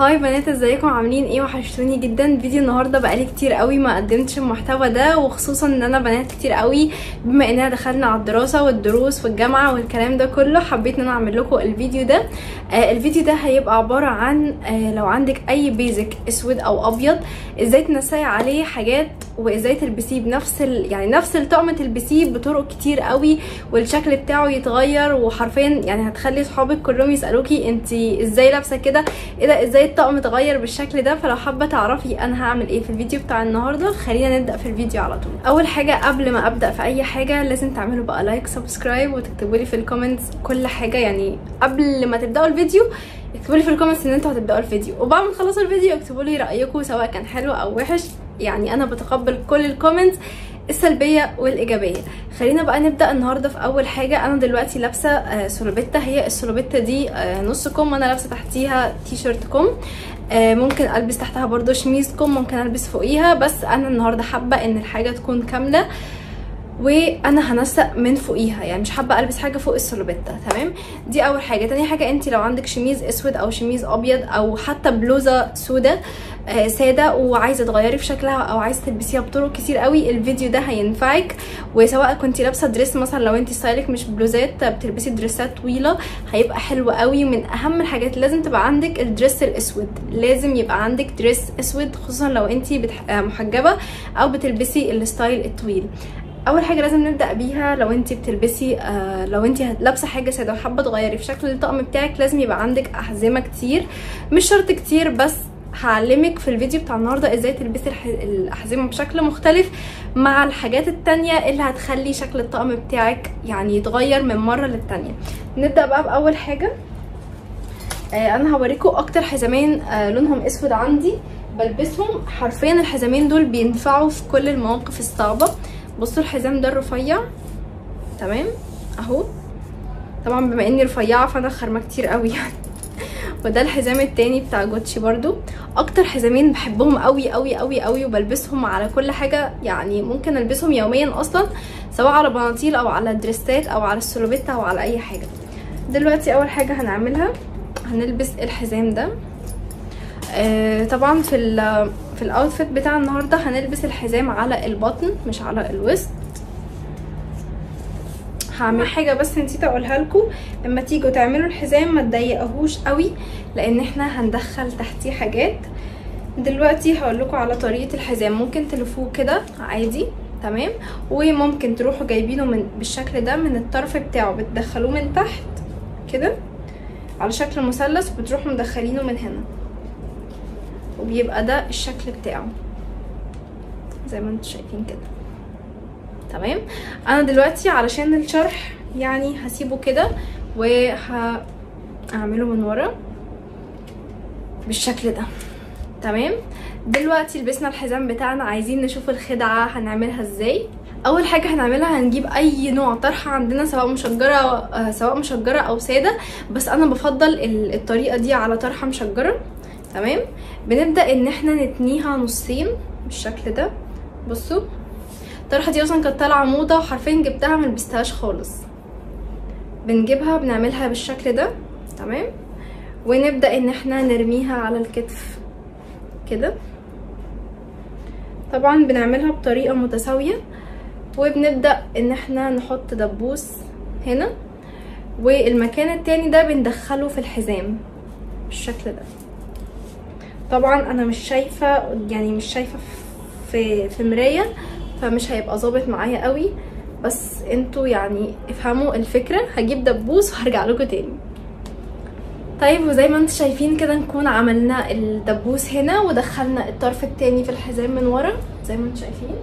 هاي بنات، ازيكم؟ عاملين ايه؟ وحشتوني جدا. فيديو النهارده بقالي كتير قوي ما قدمتش المحتوى ده، وخصوصا ان انا بنات كتير قوي بما اننا دخلنا على الدراسه والدروس والجامعه والكلام ده كله، حبيت ان انا اعمل لكم الفيديو ده. الفيديو ده هيبقى عباره عن لو عندك اي بيزك اسود او ابيض ازاي تنسقي عليه حاجات، وازاي تلبسيه بنفس يعني نفس الطقم تلبسيه بطرق كتير قوي والشكل بتاعه يتغير، وحرفيا يعني هتخلي صحابك كلهم يسالوكي انتي ازاي لابسه كده، ايه ده، ازاي الطقم اتغير بالشكل ده. فلو حابه تعرفي انا هعمل ايه في الفيديو بتاع النهارده، خلينا نبدا في الفيديو على طول. اول حاجه قبل ما ابدا في اي حاجه لازم تعملوا بقى لايك سبسكرايب وتكتبوا لي في الكومنتس كل حاجه، يعني قبل ما تبداوا الفيديو اكتبوا لي في الكومنتس ان انتوا هتبداوا الفيديو، وبعد ما تخلصوا الفيديو اكتبوا لي رايكم سواء كان حلو او وحش، يعني انا بتقبل كل الكومنتس السلبيه والايجابيه. خلينا بقى نبدا النهارده. في اول حاجه انا دلوقتي لابسه سلوبيتا، هي السلوبيتا دي نص كم، انا لابسه تحتيها تي شيرت كم، ممكن البس تحتها برضو شميز كم، ممكن البس فوقيها، بس انا النهارده حابه ان الحاجه تكون كامله وانا هنسق من فوقيها، يعني مش حابه البس حاجه فوق السلوبيتا. تمام، دي اول حاجه. تاني حاجه، انت لو عندك شميز اسود او شميز ابيض او حتى بلوزه سودا ساده وعايزه تغيري في شكلها او عايزه تلبسيها بطرق كتير قوي، الفيديو ده هينفعك. وسواء كنت لابسه دريس مثلا، لو انت ستايلك مش بلوزات بتلبسي دريسات طويله، هيبقى حلو قوي. من اهم الحاجات لازم تبقى عندك الدريس الاسود، لازم يبقى عندك دريس اسود، خصوصا لو انت محجبه او بتلبسي الستايل الطويل. اول حاجه لازم نبدا بيها، لو انت بتلبسي لو انت لابسه حاجه ساده وحابه تغيري في شكل الطقم بتاعك، لازم يبقى عندك احزمه كتير، مش شرط كتير، بس هعلمك في الفيديو بتاع النهارده ازاي تلبسي الاحزمه بشكل مختلف مع الحاجات التانية اللي هتخلي شكل الطقم بتاعك يعني يتغير من مره للتانية. نبدا بقى باول حاجه. انا هوريكم اكتر حزامين لونهم اسود عندي بلبسهم، حرفيا الحزامين دول بينفعوا في كل المواقف الصعبه. بصوا الحزام ده الرفيع، تمام اهو، طبعا بما اني رفيعه فانا خرمه كتير قوي يعني. وده الحزام التاني بتاع جوتشي، برضو اكتر حزامين بحبهم قوي قوي قوي قوي، وبلبسهم على كل حاجه، يعني ممكن البسهم يوميا اصلا، سواء على بناطيل او على دريسات او على السلوبيتا او على اي حاجه. دلوقتي اول حاجه هنعملها هنلبس الحزام ده. طبعا في الاوتفيت بتاع النهارده هنلبس الحزام على البطن مش على الوسط. هعمل حاجه بس نسيت اقولها لكم، لما تيجوا تعملوا الحزام ما تضيقوهوش قوي، لان احنا هندخل تحتيه حاجات. دلوقتي هقول لكم على طريقه الحزام. ممكن تلفوه كده عادي، تمام، وممكن تروحوا جايبينه بالشكل ده من الطرف بتاعه، بتدخلوه من تحت كده على شكل مثلث، وبتروحوا مدخلينه من هنا، وبيبقى ده الشكل بتاعه زي ما انتم شايفين كده. تمام، انا دلوقتي علشان الشرح يعني هسيبه كده وهعمله من ورا بالشكل ده. تمام، دلوقتي لبسنا الحزام بتاعنا، عايزين نشوف الخدعه هنعملها ازاي. اول حاجه هنعملها هنجيب اي نوع طرحه عندنا، سواء مشجره او ساده، بس انا بفضل الطريقه دي على طرحه مشجره. تمام، بنبدا ان احنا نتنيها نصين بالشكل ده. بصوا الطرحه دي اصلا كانت طالعه موضه، وحرفيا جبتها ملبستهاش خالص. بنجيبها بنعملها بالشكل ده، تمام، ونبدا ان احنا نرميها على الكتف كده. طبعا بنعملها بطريقه متساويه، وبنبدا ان احنا نحط دبوس هنا، والمكان التاني ده بندخله في الحزام بالشكل ده. طبعا انا مش شايفه، يعني مش شايفه في مرايه، فمش هيبقى ظابط معايا قوي، بس انتوا يعني افهموا الفكره. هجيب دبوس وهرجع لكم تاني. طيب، وزي ما انتوا شايفين كده نكون عملنا الدبوس هنا ودخلنا الطرف التاني في الحزام من ورا زي ما انتوا شايفين.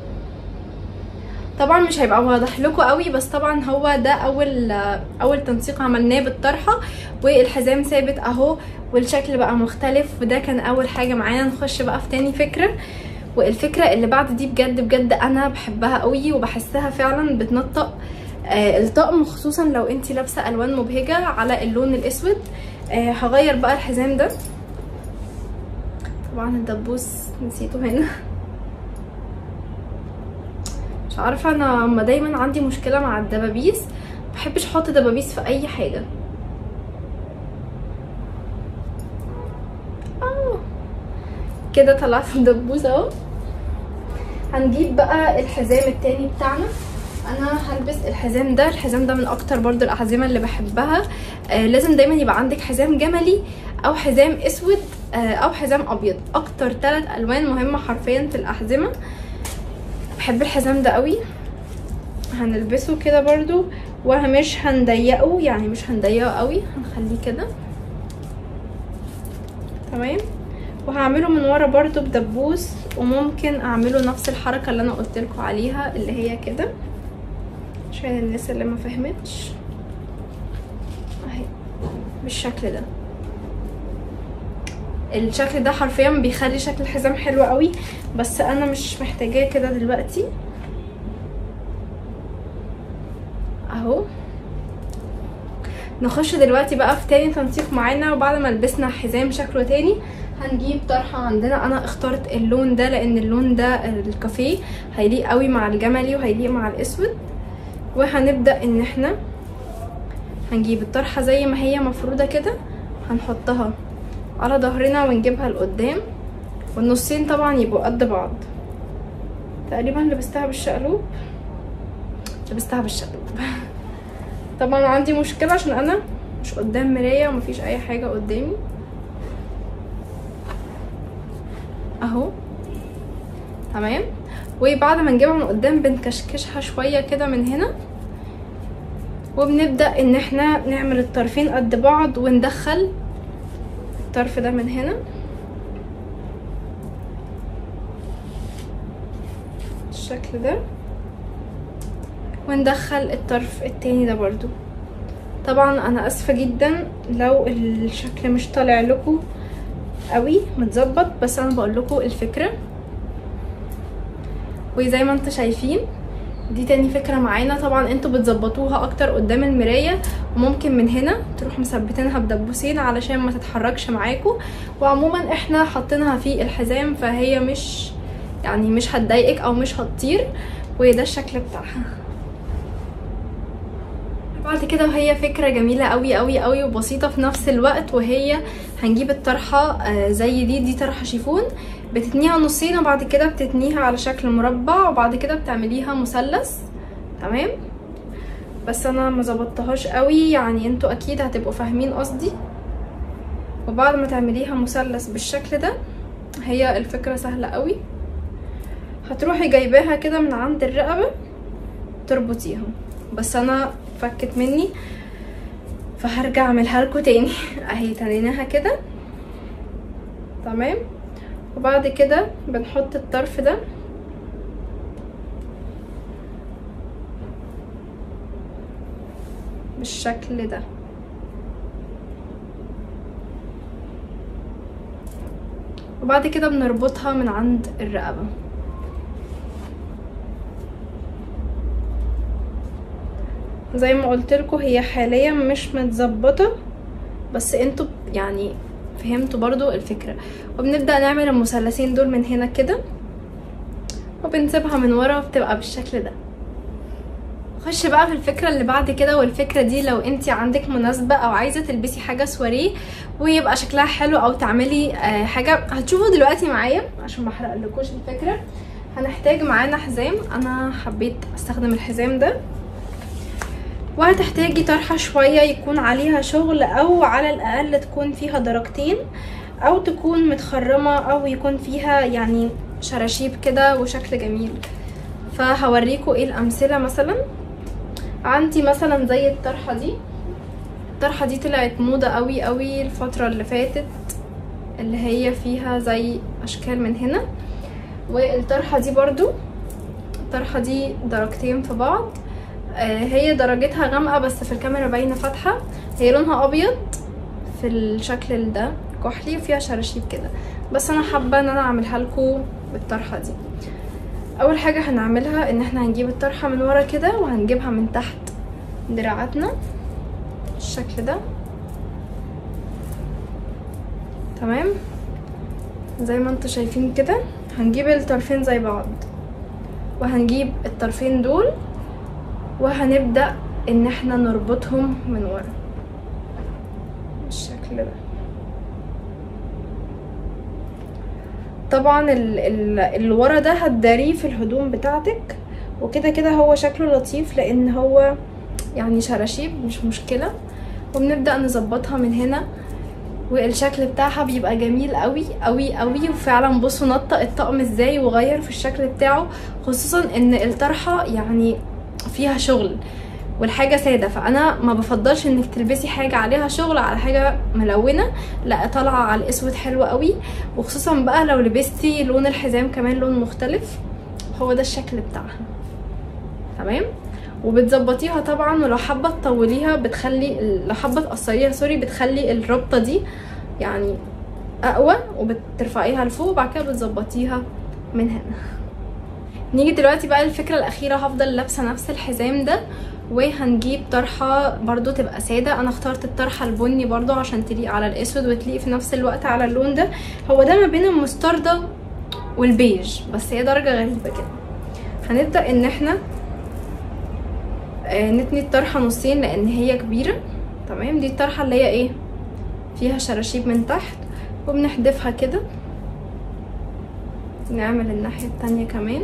طبعا مش هيبقى واضح لكم قوي، بس طبعا هو ده اول تنسيق عملناه بالطرحه، والحزام ثابت اهو، والشكل بقى مختلف، وده كان اول حاجه معانا. نخش بقى في تاني فكره، والفكره اللي بعد دي بجد بجد انا بحبها قوي، وبحسها فعلا بتنطق الطقم، خصوصا لو انتي لابسه الوان مبهجه على اللون الاسود. هغير بقى الحزام ده. طبعا الدبوس نسيته هنا، مش عارفه، انا دايما عندي مشكله مع الدبابيس، مبحبش احط دبابيس في اي حاجه. كده طلعت الدبوس اهو. هنجيب بقى الحزام التاني بتاعنا. انا هلبس الحزام ده. الحزام ده من اكتر برضو الاحزمه اللي بحبها. لازم دايما يبقى عندك حزام جملي او حزام اسود او حزام ابيض. اكتر 3 الوان مهمه حرفيا في الاحزمه. بحب الحزام ده قوي. هنلبسه كده برضو ومش هنضيقه، يعني مش هنضيقه قوي، هنخليه كده تمام. وهعمله من ورا برضو بدبوس، وممكن اعمله نفس الحركه اللي انا قلتلكوا عليها اللي هي كده عشان الناس اللي ما فهمتش اهي بالشكل ده. الشكل ده حرفيا بيخلي شكل الحزام حلو قوي، بس انا مش محتاجاه كده دلوقتي اهو. نخش دلوقتي بقى في تاني تنسيق معانا. وبعد ما لبسنا حزام شكله تاني هنجيب طرحه عندنا. انا اخترت اللون ده لان اللون ده الكافيه هيليق قوي مع الجملي وهيليق مع الاسود. وهنبدا ان احنا هنجيب الطرحه زي ما هي مفروده كده، هنحطها على ظهرنا ونجيبها لقدام، والنصين طبعا يبقوا قد بعض. تقريبا لبستها بالشقلوب. طبعا عندي مشكله عشان انا مش قدام مرايه ومفيش اي حاجه قدامي اهو تمام. وبعد ما نجيبها من قدام بنكشكشها شويه كده من هنا، وبنبدا ان احنا نعمل الطرفين قد بعض وندخل الطرف ده من هنا بالشكل ده، وندخل الطرف التاني ده برضو. طبعا انا اسفه جدا لو الشكل مش طالع لكم قوي متظبط، بس انا بقول لكم الفكره. وزي ما انتم شايفين دي تاني فكره معانا. طبعا انتوا بتظبطوها اكتر قدام المرايه، وممكن من هنا تروح مثبتينها بدبوسين علشان ما تتحركش معاكم. وعموما احنا حاطينها في الحزام فهي مش يعني مش هتضايقك او مش هتطير. وده الشكل بتاعها بعد كده. وهي فكره جميله قوي قوي قوي وبسيطه في نفس الوقت. وهي هنجيب الطرحه زي دي طرحه شيفون، بتتنيها نصين وبعد كده بتتنيها على شكل مربع، وبعد كده بتعمليها مثلث تمام. بس انا ما ظبطتهاش قوي، يعني انتوا اكيد هتبقوا فاهمين قصدي. وبعد ما تعمليها مثلث بالشكل ده هي الفكره سهله قوي. هتروحي جايباها كده من عند الرقبه تربطيها، بس انا فكت مني فهرجع اعملها لكم تاني. اهي تنيناها كده تمام. وبعد كده بنحط الطرف ده بالشكل ده، وبعد كده بنربطها من عند الرقبه. زي ما قلت لكم هي حاليا مش متظبطه، بس انتوا يعني فهمتوا برضو الفكره. وبنبدا نعمل المثلثين دول من هنا كده، وبنسيبها من ورا وبتبقى بالشكل ده. خش بقى في الفكره اللي بعد كده. والفكره دي لو انت عندك مناسبه او عايزه تلبسي حاجه سواريه ويبقى شكلها حلو، او تعملي حاجه هتشوفوا دلوقتي معايا عشان ما احرقلكوش الفكره. هنحتاج معانا حزام. انا حبيت استخدم الحزام ده. وهتحتاجي طرحه شويه يكون عليها شغل، او على الاقل تكون فيها درجتين، او تكون متخرمه، او يكون فيها يعني شراشيب كده وشكل جميل. فهوريكم ايه الامثله. مثلا عندي مثلا زي الطرحه دي. الطرحه دي طلعت موضه قوي قوي الفتره اللي فاتت، اللي هي فيها زي اشكال من هنا. والطرحه دي برضو، الطرحه دي درجتين في بعض. هي درجتها غامقه بس في الكاميرا باينه فاتحه. هي لونها ابيض في الشكل ده كحلي وفيها شراشيب كده، بس انا حابه ان انا اعملها لكم بالطرحه دي. اول حاجه هنعملها ان احنا هنجيب الطرحه من ورا كده وهنجيبها من تحت دراعاتنا بالشكل ده تمام. زي ما انتوا شايفين كده هنجيب الطرفين زي بعض، وهنجيب الطرفين دول وهنبدأ ان احنا نربطهم من ورا بالشكل ده. طبعا اللي ورا ده هتداريه في الهدوم بتاعتك، وكده كده هو شكله لطيف لان هو يعني شراشيب مش مشكله. وبنبدا نظبطها من هنا، والشكل بتاعها بيبقى جميل قوي قوي قوي. وفعلا بصوا نطق الطقم ازاي وغير في الشكل بتاعه، خصوصا ان الطرحه يعني فيها شغل والحاجه ساده، فانا ما بفضلش انك تلبسي حاجه عليها شغل على حاجه ملونه، لا طالعه على الاسود حلوه قوي. وخصوصا بقى لو لبستي لون الحزام كمان لون مختلف، هو ده الشكل بتاعها. تمام. وبتظبطيها طبعا، ولو حابه تطوليها بتخلي، لو حابه تقصريها سوري، بتخلي الربطه دي يعني اقوى وبترفعيها لفوق، وبعد كده بتظبطيها من هنا. نيجي دلوقتي بقى الفكره الاخيره. هفضل لابسه نفس الحزام ده، وهنجيب طرحه برضو تبقى ساده. انا اخترت الطرحه البني برضو عشان تليق على الاسود وتليق في نفس الوقت على اللون ده. هو ده ما بين المستردة والبيج، بس هي درجه غريبه كده. هنبدا ان احنا نتني الطرحه نصين لان هي كبيره. تمام. دي الطرحه اللي هي ايه فيها شراشيب من تحت، وبنحدفها كده. نعمل الناحيه التانية كمان.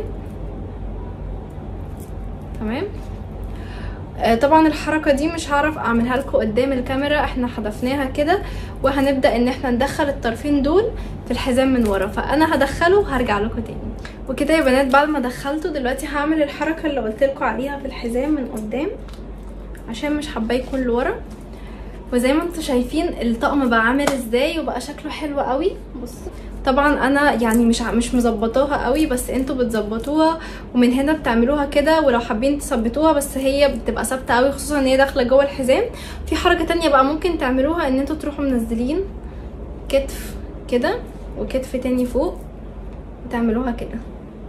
تمام. طبعا الحركه دي مش هعرف اعملها لكم قدام الكاميرا، احنا حذفناها كده. وهنبدا ان احنا ندخل الطرفين دول في الحزام من ورا، فانا هدخله وهرجع لكم تاني. وكده يا بنات بعد ما دخلته دلوقتي هعمل الحركه اللي قلت لكم عليها في الحزام من قدام، عشان مش حابه يكون لورا. وزي ما انتم شايفين الطقم بقى عامل ازاي وبقى شكله حلو قوي. بصوا طبعا انا يعني مش مظبطاها قوي، بس انتوا بتظبطوها ومن هنا بتعملوها كده، ولو حابين تثبتوها بس هي بتبقى ثابته قوي، خصوصا ان هي داخله جوه الحزام. في حركه تانية بقى ممكن تعملوها، ان انتوا تروحوا منزلين كتف كده وكتف تاني فوق وتعملوها كده،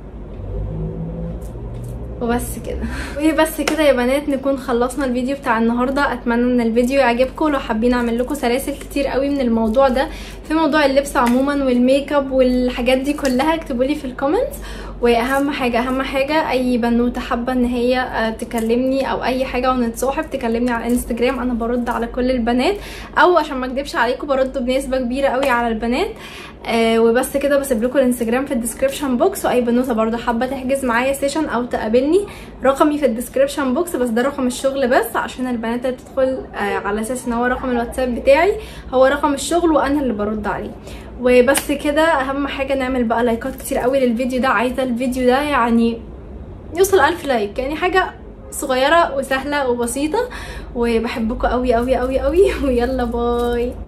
وبس كده. وبس كده يا بنات نكون خلصنا الفيديو بتاع النهارده. اتمنى ان الفيديو يعجبكم. لو حابين اعمل لكم سلاسل كتير قوي من الموضوع ده، في موضوع اللبس عموما والميك اب والحاجات دي كلها، اكتبوا لي في الكومنتس. واهم حاجه اي بنوته حابه ان هي تكلمني او اي حاجه ونتصاحب، تكلمني على الانستجرام. انا برد على كل البنات، او عشان ما اكدبش عليكم برد بنسبه كبيره قوي على البنات. وبس كده. بسيب لكم الانستجرام في الديسكريبشن بوكس، واي بنوته برضو حابه تحجز معايا سيشن او تقابلني، رقمي في الديسكريبشن بوكس. بس ده رقم الشغل بس، عشان البنات اللي بتدخل على اساس ان هو رقم الواتساب بتاعي هو رقم الشغل وانا اللي برد عليه. وبس كده. اهم حاجه نعمل بقى لايكات كتير قوي للفيديو ده. عايزه الفيديو ده يعني يوصل 1000 لايك، يعني حاجه صغيره وسهله وبسيطه. وبحبكم قوي قوي قوي قوي. ويلا باي.